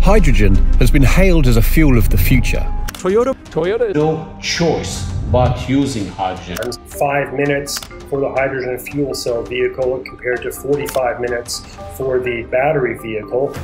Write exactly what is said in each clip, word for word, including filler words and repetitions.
Hydrogen has been hailed as a fuel of the future. Toyota, Toyota, no choice but using hydrogen. Five minutes for the hydrogen fuel cell vehicle compared to forty-five minutes for the battery vehicle.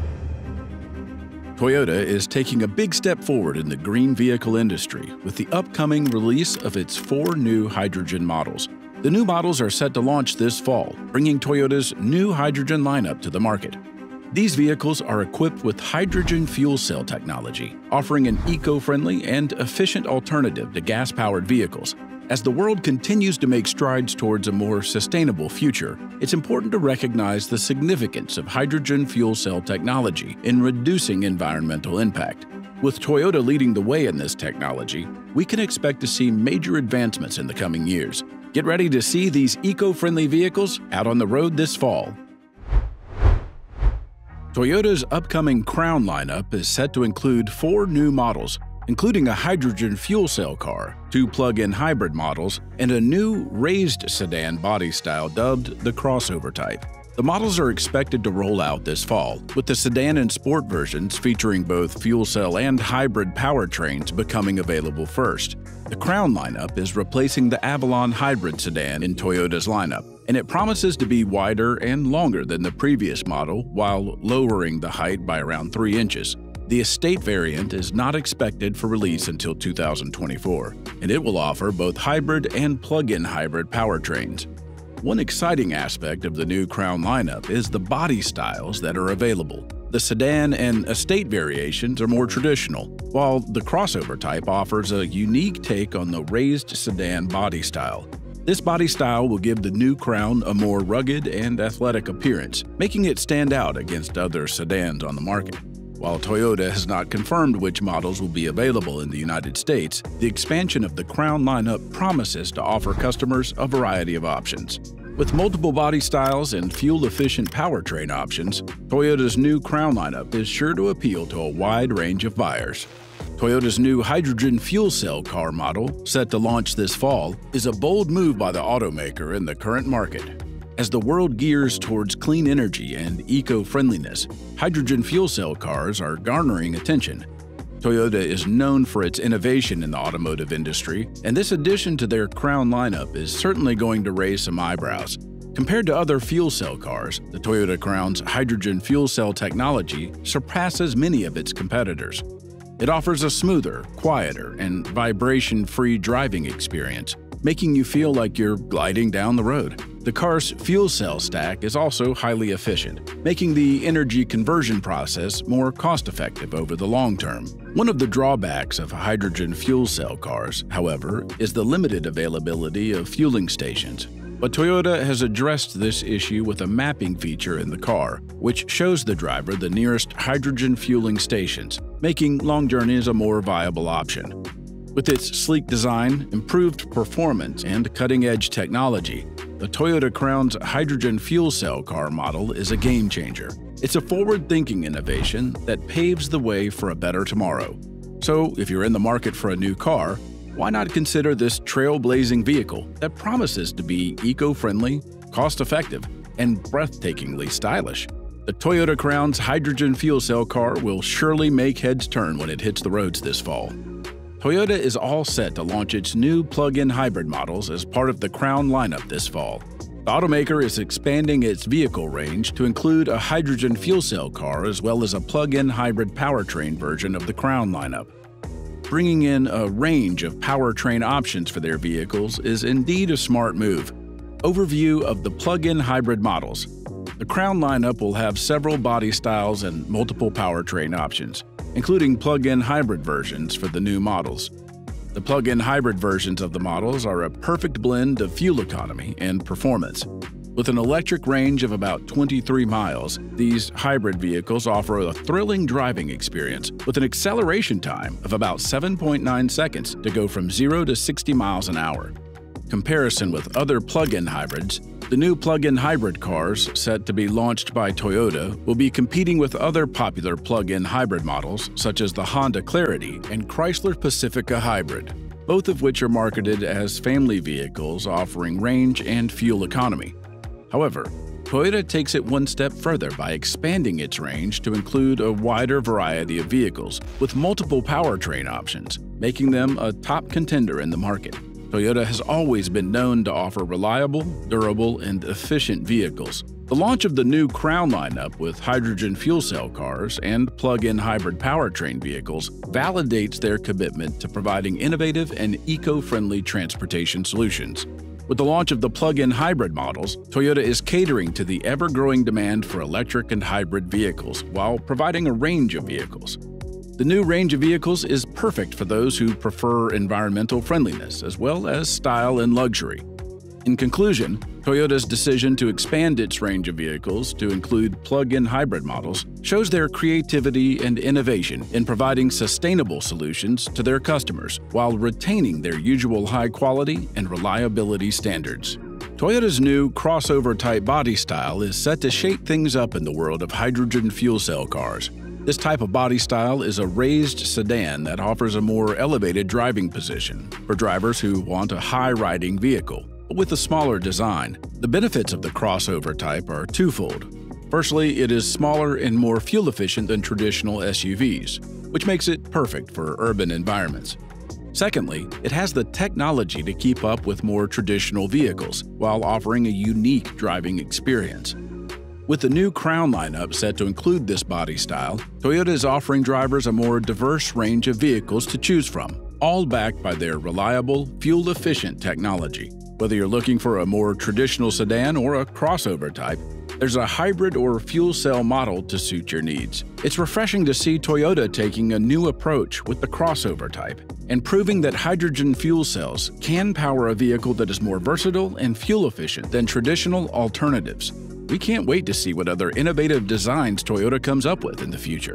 Toyota is taking a big step forward in the green vehicle industry with the upcoming release of its four new hydrogen models. The new models are set to launch this fall, bringing Toyota's new hydrogen lineup to the market. These vehicles are equipped with hydrogen fuel cell technology, offering an eco-friendly and efficient alternative to gas-powered vehicles. As the world continues to make strides towards a more sustainable future, it's important to recognize the significance of hydrogen fuel cell technology in reducing environmental impact. With Toyota leading the way in this technology, we can expect to see major advancements in the coming years. Get ready to see these eco-friendly vehicles out on the road this fall. Toyota's upcoming Crown lineup is set to include four new models, including a hydrogen fuel cell car, two plug-in hybrid models, and a new raised sedan body style dubbed the crossover type. The models are expected to roll out this fall, with the sedan and sport versions featuring both fuel cell and hybrid powertrains becoming available first. The Crown lineup is replacing the Avalon hybrid sedan in Toyota's lineup, and it promises to be wider and longer than the previous model while lowering the height by around three inches. The Estate variant is not expected for release until two thousand twenty-four, and it will offer both hybrid and plug-in hybrid powertrains. One exciting aspect of the new Crown lineup is the body styles that are available. The sedan and Estate variations are more traditional, while the crossover type offers a unique take on the raised sedan body style. This body style will give the new Crown a more rugged and athletic appearance, making it stand out against other sedans on the market. While Toyota has not confirmed which models will be available in the United States, the expansion of the Crown lineup promises to offer customers a variety of options. With multiple body styles and fuel-efficient powertrain options, Toyota's new Crown lineup is sure to appeal to a wide range of buyers. Toyota's new hydrogen fuel cell car model, set to launch this fall, is a bold move by the automaker in the current market. As the world gears towards clean energy and eco-friendliness, hydrogen fuel cell cars are garnering attention. Toyota is known for its innovation in the automotive industry, and this addition to their Crown lineup is certainly going to raise some eyebrows. Compared to other fuel cell cars, the Toyota Crown's hydrogen fuel cell technology surpasses many of its competitors. It offers a smoother, quieter, and vibration-free driving experience, making you feel like you're gliding down the road. The car's fuel cell stack is also highly efficient, making the energy conversion process more cost-effective over the long term. One of the drawbacks of hydrogen fuel cell cars, however, is the limited availability of fueling stations. But Toyota has addressed this issue with a mapping feature in the car, which shows the driver the nearest hydrogen fueling stations, making long journeys a more viable option. With its sleek design, improved performance, and cutting-edge technology, the Toyota Crown's hydrogen fuel cell car model is a game-changer. It's a forward-thinking innovation that paves the way for a better tomorrow. So, if you're in the market for a new car, why not consider this trailblazing vehicle that promises to be eco-friendly, cost-effective, and breathtakingly stylish? The Toyota Crown's hydrogen fuel cell car will surely make heads turn when it hits the roads this fall. Toyota is all set to launch its new plug-in hybrid models as part of the Crown lineup this fall. The automaker is expanding its vehicle range to include a hydrogen fuel cell car as well as a plug-in hybrid powertrain version of the Crown lineup. Bringing in a range of powertrain options for their vehicles is indeed a smart move. Overview of the plug-in hybrid models. The Crown lineup will have several body styles and multiple powertrain options, including plug-in hybrid versions for the new models. The plug-in hybrid versions of the models are a perfect blend of fuel economy and performance. With an electric range of about twenty-three miles, these hybrid vehicles offer a thrilling driving experience with an acceleration time of about seven point nine seconds to go from zero to sixty miles an hour. Comparison with other plug-in hybrids, the new plug-in hybrid cars set to be launched by Toyota will be competing with other popular plug-in hybrid models such as the Honda Clarity and Chrysler Pacifica Hybrid, both of which are marketed as family vehicles offering range and fuel economy. However, Toyota takes it one step further by expanding its range to include a wider variety of vehicles with multiple powertrain options, making them a top contender in the market. Toyota has always been known to offer reliable, durable, and efficient vehicles. The launch of the new Crown lineup with hydrogen fuel cell cars and plug-in hybrid powertrain vehicles validates their commitment to providing innovative and eco-friendly transportation solutions. With the launch of the plug-in hybrid models, Toyota is catering to the ever-growing demand for electric and hybrid vehicles while providing a range of vehicles. The new range of vehicles is perfect for those who prefer environmental friendliness as well as style and luxury. In conclusion, Toyota's decision to expand its range of vehicles to include plug-in hybrid models shows their creativity and innovation in providing sustainable solutions to their customers while retaining their usual high quality and reliability standards. Toyota's new crossover-type body style is set to shake things up in the world of hydrogen fuel cell cars. This type of body style is a raised sedan that offers a more elevated driving position for drivers who want a high-riding vehicle with a smaller design. The benefits of the crossover type are twofold. Firstly, it is smaller and more fuel efficient than traditional S U Vs, which makes it perfect for urban environments. Secondly, it has the technology to keep up with more traditional vehicles while offering a unique driving experience. With the new Crown lineup set to include this body style, Toyota is offering drivers a more diverse range of vehicles to choose from, all backed by their reliable, fuel-efficient technology. Whether you're looking for a more traditional sedan or a crossover type, there's a hybrid or fuel cell model to suit your needs. It's refreshing to see Toyota taking a new approach with the crossover type and proving that hydrogen fuel cells can power a vehicle that is more versatile and fuel efficient than traditional alternatives. We can't wait to see what other innovative designs Toyota comes up with in the future.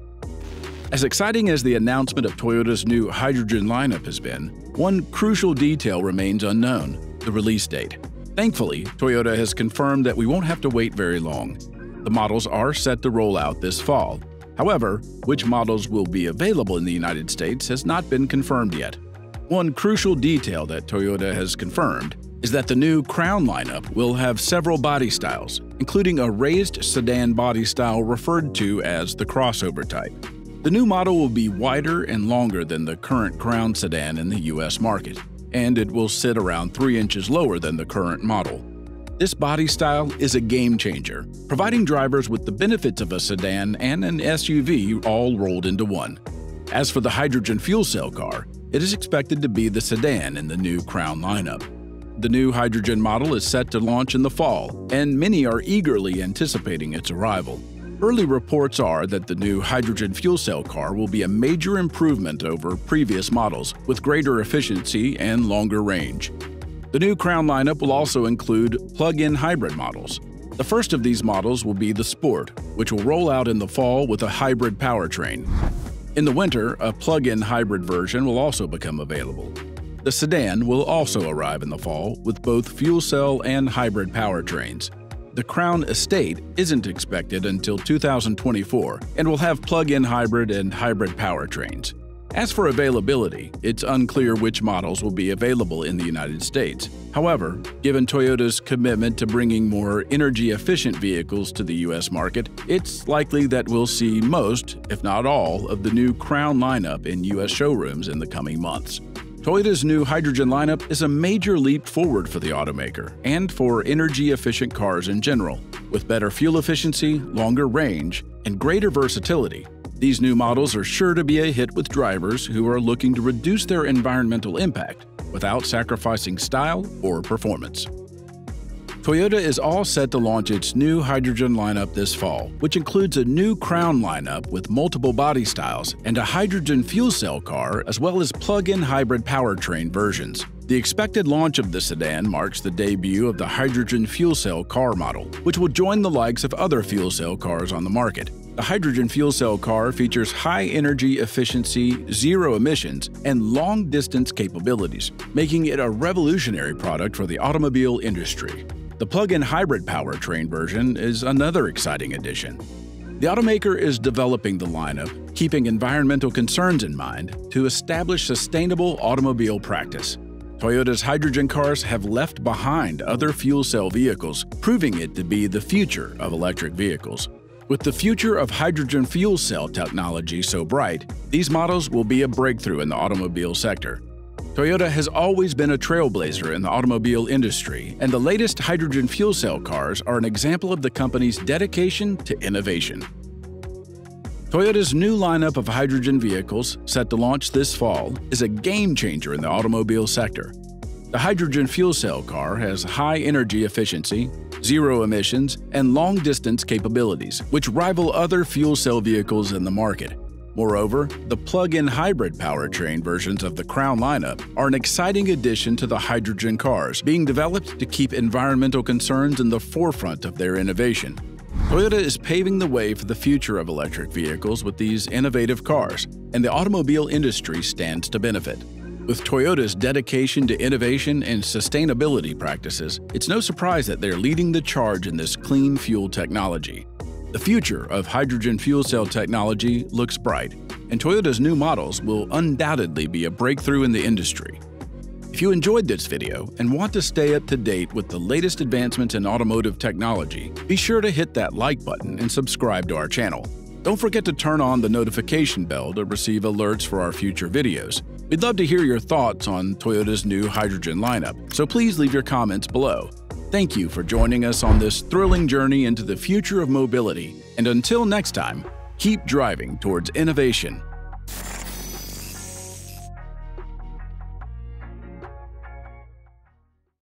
As exciting as the announcement of Toyota's new hydrogen lineup has been, one crucial detail remains unknown: the release date. Thankfully, Toyota has confirmed that we won't have to wait very long. The models are set to roll out this fall. However, which models will be available in the United States has not been confirmed yet. One crucial detail that Toyota has confirmed is that the new Crown lineup will have several body styles, including a raised sedan body style referred to as the crossover type. The new model will be wider and longer than the current Crown sedan in the U S market, and it will sit around three inches lower than the current model. This body style is a game changer, providing drivers with the benefits of a sedan and an S U V all rolled into one. As for the hydrogen fuel cell car, it is expected to be the sedan in the new Crown lineup. The new hydrogen model is set to launch in the fall, and many are eagerly anticipating its arrival. Early reports are that the new hydrogen fuel cell car will be a major improvement over previous models, with greater efficiency and longer range. The new Crown lineup will also include plug-in hybrid models. The first of these models will be the Sport, which will roll out in the fall with a hybrid powertrain. In the winter, a plug-in hybrid version will also become available. The sedan will also arrive in the fall with both fuel cell and hybrid powertrains. The Crown Estate isn't expected until two thousand twenty-four and will have plug-in hybrid and hybrid powertrains. As for availability, it's unclear which models will be available in the United States. However, given Toyota's commitment to bringing more energy-efficient vehicles to the U S market, it's likely that we'll see most, if not all, of the new Crown lineup in U S showrooms in the coming months. Toyota's new hydrogen lineup is a major leap forward for the automaker and for energy-efficient cars in general. With better fuel efficiency, longer range, and greater versatility, these new models are sure to be a hit with drivers who are looking to reduce their environmental impact without sacrificing style or performance. Toyota is all set to launch its new hydrogen lineup this fall, which includes a new Crown lineup with multiple body styles and a hydrogen fuel cell car, as well as plug-in hybrid powertrain versions. The expected launch of the sedan marks the debut of the hydrogen fuel cell car model, which will join the likes of other fuel cell cars on the market. The hydrogen fuel cell car features high energy efficiency, zero emissions, and long-distance capabilities, making it a revolutionary product for the automobile industry. The plug-in hybrid powertrain version is another exciting addition. The automaker is developing the lineup, keeping environmental concerns in mind, to establish sustainable automobile practice. Toyota's hydrogen cars have left behind other fuel cell vehicles, proving it to be the future of electric vehicles. With the future of hydrogen fuel cell technology so bright, these models will be a breakthrough in the automobile sector. Toyota has always been a trailblazer in the automobile industry, and the latest hydrogen fuel cell cars are an example of the company's dedication to innovation. Toyota's new lineup of hydrogen vehicles, set to launch this fall, is a game-changer in the automobile sector. The hydrogen fuel cell car has high energy efficiency, zero emissions, and long-distance capabilities, which rival other fuel cell vehicles in the market. Moreover, the plug-in hybrid powertrain versions of the Crown lineup are an exciting addition to the hydrogen cars, being developed to keep environmental concerns in the forefront of their innovation. Toyota is paving the way for the future of electric vehicles with these innovative cars, and the automobile industry stands to benefit. With Toyota's dedication to innovation and sustainability practices, it's no surprise that they're leading the charge in this clean fuel technology. The future of hydrogen fuel cell technology looks bright, and Toyota's new models will undoubtedly be a breakthrough in the industry. If you enjoyed this video and want to stay up to date with the latest advancements in automotive technology, be sure to hit that like button and subscribe to our channel. Don't forget to turn on the notification bell to receive alerts for our future videos. We'd love to hear your thoughts on Toyota's new hydrogen lineup, so please leave your comments below. Thank you for joining us on this thrilling journey into the future of mobility, and until next time, keep driving towards innovation.